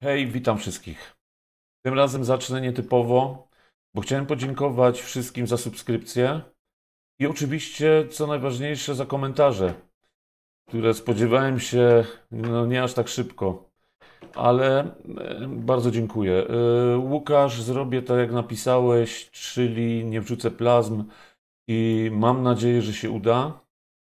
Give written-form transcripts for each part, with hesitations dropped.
Hej, witam wszystkich. Tym razem zacznę nietypowo, bo chciałem podziękować wszystkim za subskrypcję i oczywiście, co najważniejsze, za komentarze, które spodziewałem się nie aż tak szybko, ale bardzo dziękuję. Łukasz, zrobię tak jak napisałeś, czyli nie wrzucę plazm i mam nadzieję, że się uda.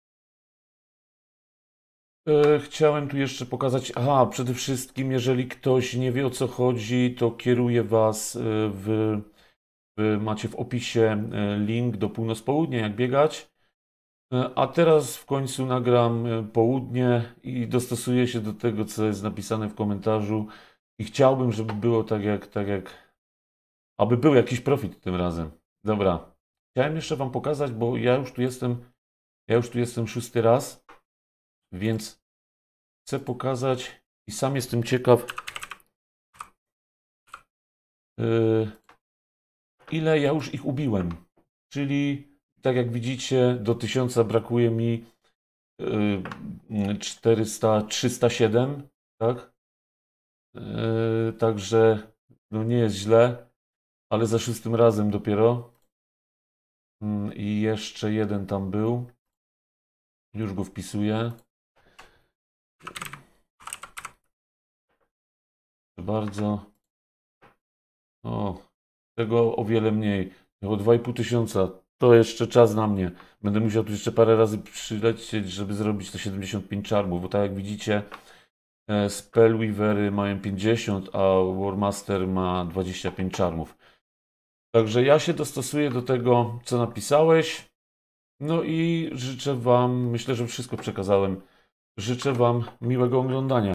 Chciałem tu jeszcze pokazać, przede wszystkim, jeżeli ktoś nie wie o co chodzi, to kieruję Was macie w opisie link do północ-południe, jak biegać. A teraz w końcu nagram południe i dostosuję się do tego, co jest napisane w komentarzu. I chciałbym, żeby było aby był jakiś profit tym razem. Dobra. Chciałem jeszcze Wam pokazać, bo ja już tu jestem szósty raz, więc chcę pokazać i sam jestem ciekaw, yy, ile ja już ich ubiłem. Czyli, tak jak widzicie, do 1000 brakuje mi 307, tak? Także no nie jest źle, ale za szóstym razem dopiero. I jeszcze jeden tam był. Już go wpisuję. Bardzo. O, tego o wiele mniej. O 2500. To jeszcze czas na mnie. Będę musiał tu jeszcze parę razy przylecieć, żeby zrobić te 75 czarmów, bo tak jak widzicie, Spellweavery mają 50, a Warmaster ma 25 czarmów. Także ja się dostosuję do tego, co napisałeś. No i życzę Wam, myślę, że wszystko przekazałem. Życzę Wam miłego oglądania.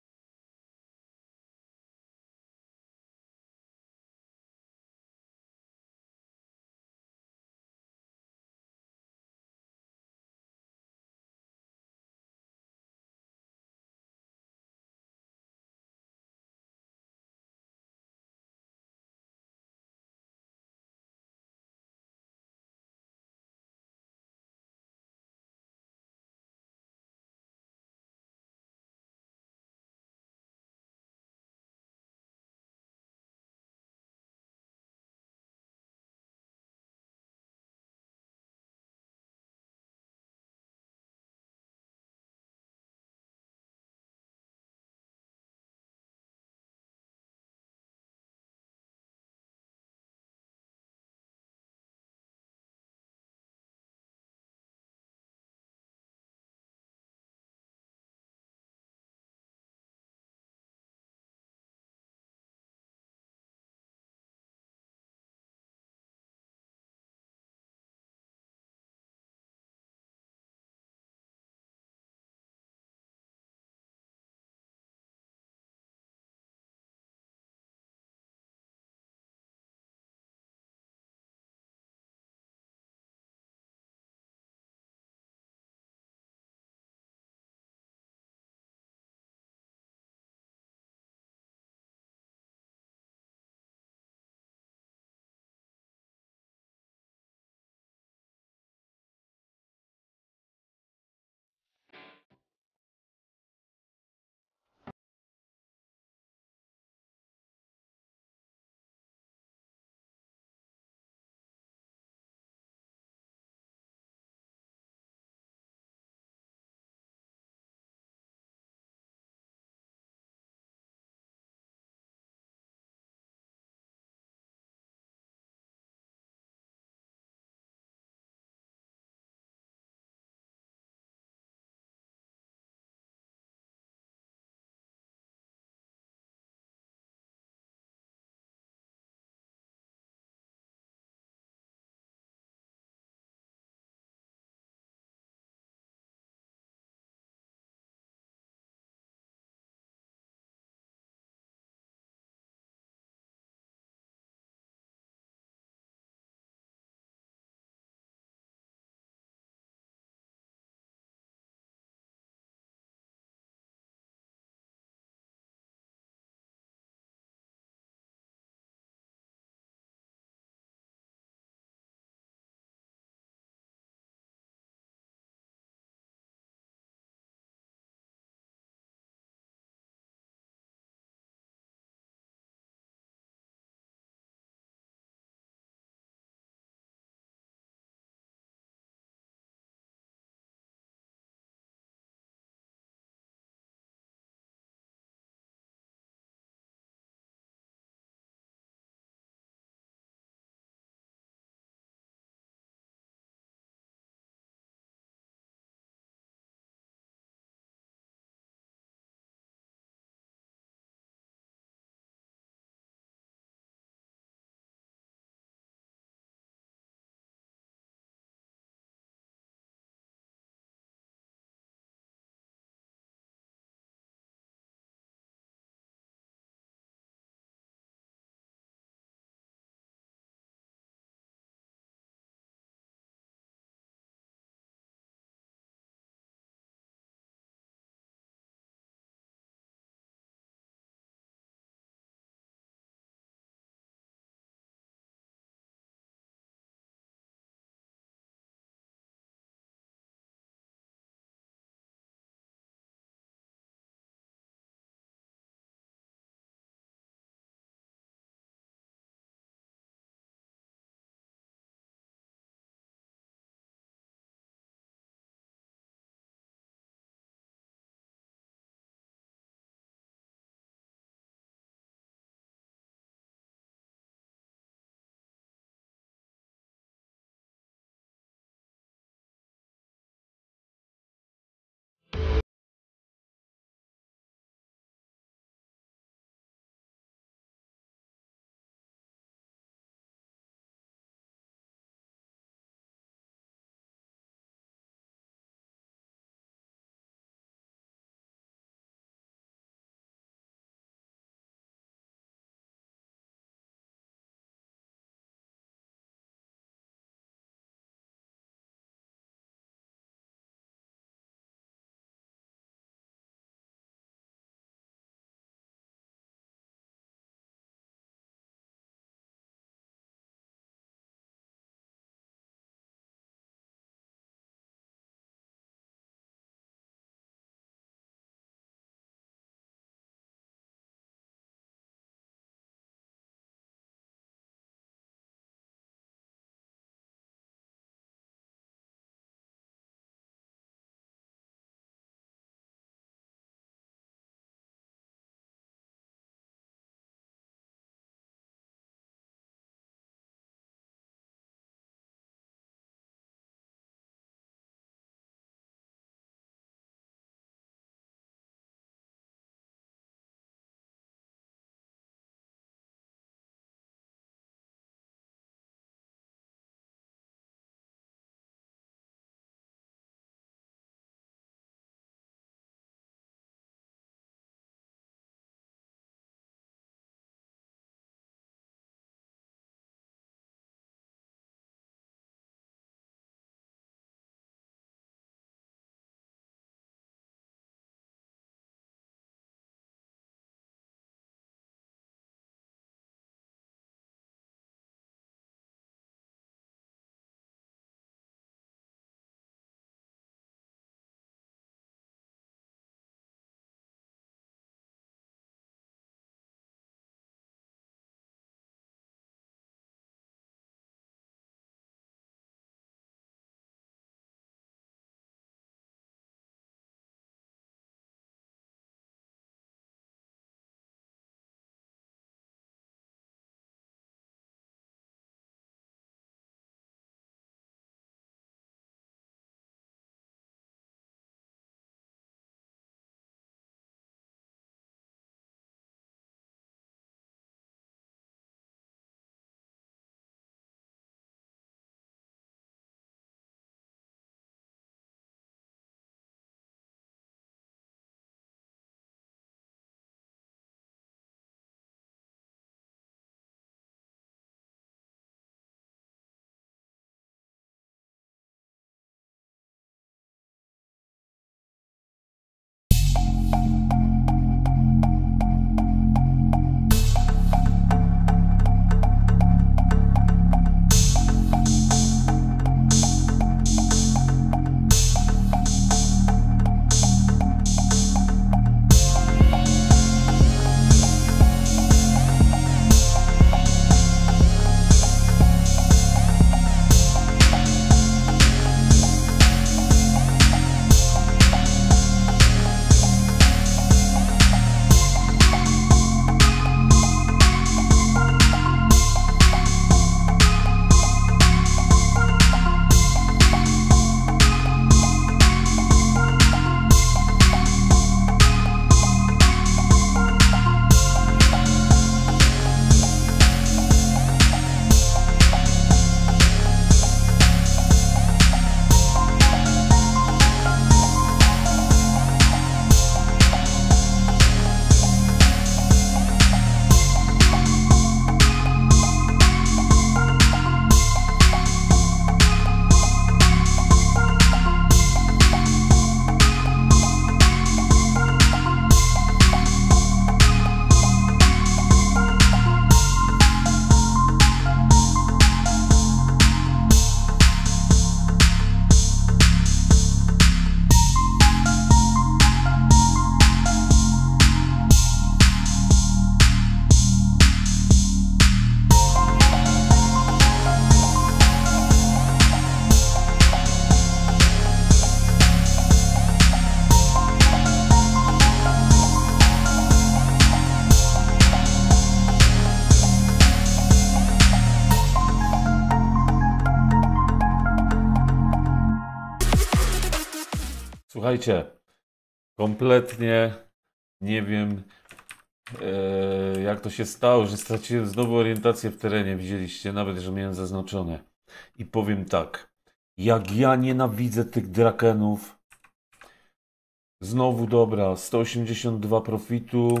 Słuchajcie, kompletnie nie wiem, jak to się stało, że straciłem znowu orientację w terenie. Widzieliście, nawet że miałem zaznaczone. I powiem tak, jak ja nienawidzę tych drakenów. Znowu dobra, 182 profitu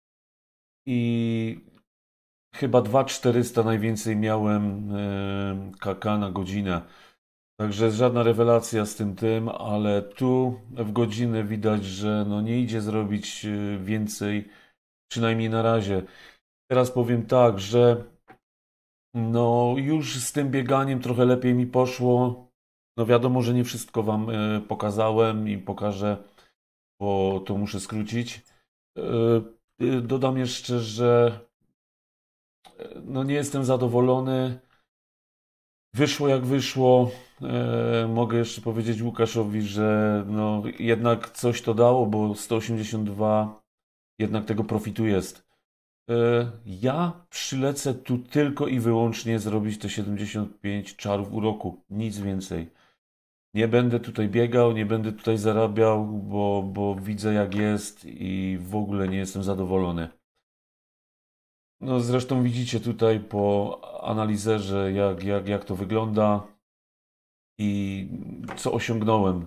i chyba 2400 najwięcej miałem KK na godzinę. Także żadna rewelacja z tym, ale tu w godzinę widać, że no nie idzie zrobić więcej, przynajmniej na razie. Teraz powiem tak, że no już z tym bieganiem trochę lepiej mi poszło. No wiadomo, że nie wszystko Wam pokazałem i pokażę, bo to muszę skrócić. Dodam jeszcze, że no nie jestem zadowolony. Wyszło jak wyszło. Mogę jeszcze powiedzieć Łukaszowi, że no jednak coś to dało, bo 182 jednak tego profitu jest. Ja przylecę tu tylko i wyłącznie zrobić te 75 czarów uroku. Nic więcej. Nie będę tutaj biegał, nie będę tutaj zarabiał, bo widzę jak jest i w ogóle nie jestem zadowolony. No zresztą widzicie tutaj po analizerze jak to wygląda i co osiągnąłem.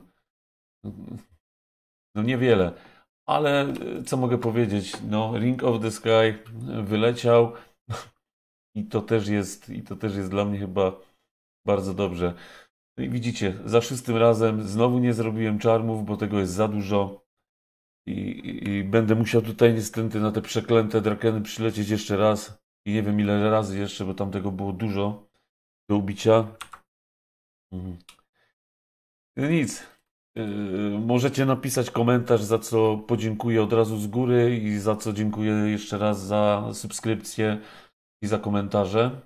No niewiele, ale co mogę powiedzieć? No Ring of the Sky wyleciał i to też jest dla mnie chyba bardzo dobrze. No i widzicie, za szóstym razem znowu nie zrobiłem czarmów, bo tego jest za dużo. I będę musiał tutaj niestety na te przeklęte drakeny przylecieć jeszcze raz. I nie wiem ile razy jeszcze, bo tam tego było dużo do ubicia. Mhm. No nic. Możecie napisać komentarz, za co podziękuję od razu z góry i za co dziękuję jeszcze raz za subskrypcję i za komentarze.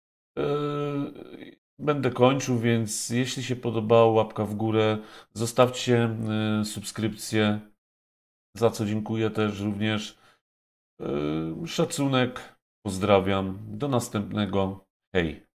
Będę kończył, więc jeśli się podobało, łapka w górę. Zostawcie subskrypcję, za co dziękuję też również. Szacunek. Pozdrawiam. Do następnego. Hej.